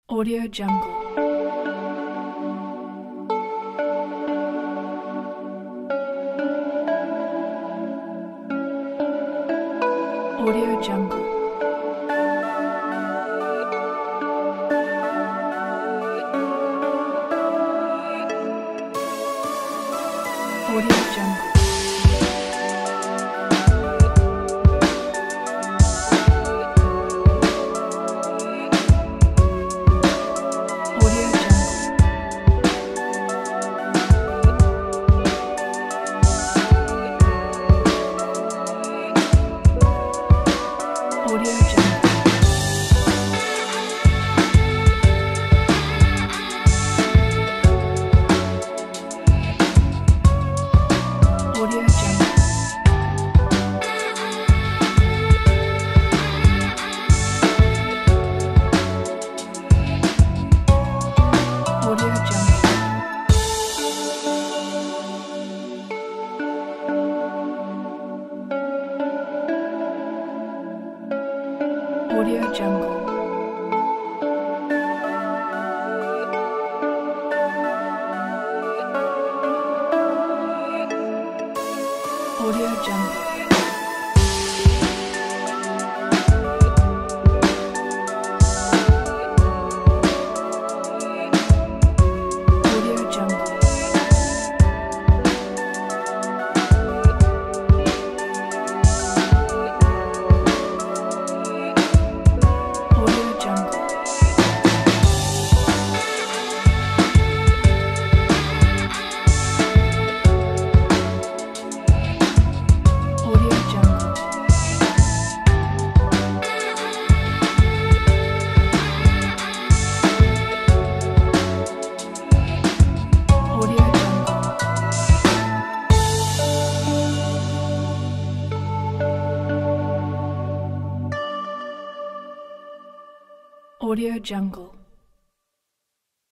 Audio Jungle. Audio Jungle. Audio Jungle. Audio Jungle. Audio Jungle. Audio Jungle. Audio Jungle. Audio Jungle. Audio Jungle. Audio Jungle. Audio Jungle. Audio Jungle. Audio Jungle.